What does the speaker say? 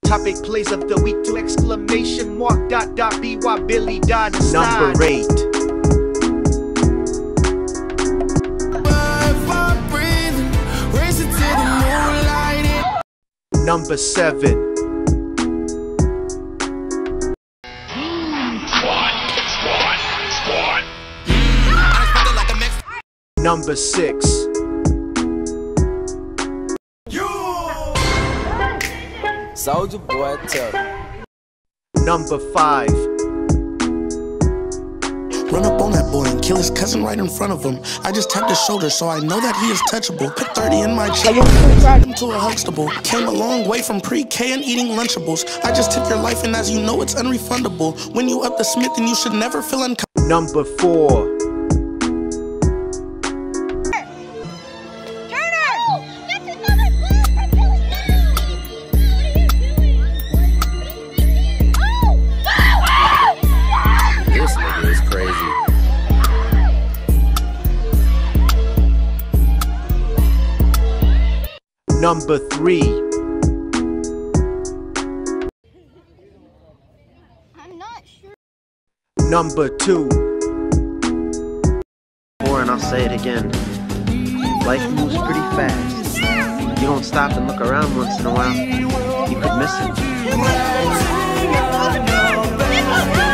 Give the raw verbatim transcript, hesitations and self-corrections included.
Topic plays of the week to exclamation mark dot dot B Y Billy Dodson. Number eight. Number seven. Number six. Soulja Boy, tell them. Number five. Run up on that boy and kill his cousin right in front of him. I just tapped his shoulder so I know that he is touchable. Put thirty in my check, into a Huxtable. Came a long way from pre-K and eating Lunchables. I just took your life and as you know it's unrefundable. When you up the Smith and you should never feel uncomfortable. Number four. Number three. I'm not sure. Number two. And I'll say it again. Life moves pretty fast. If you don't stop and look around once in a while, you could miss it.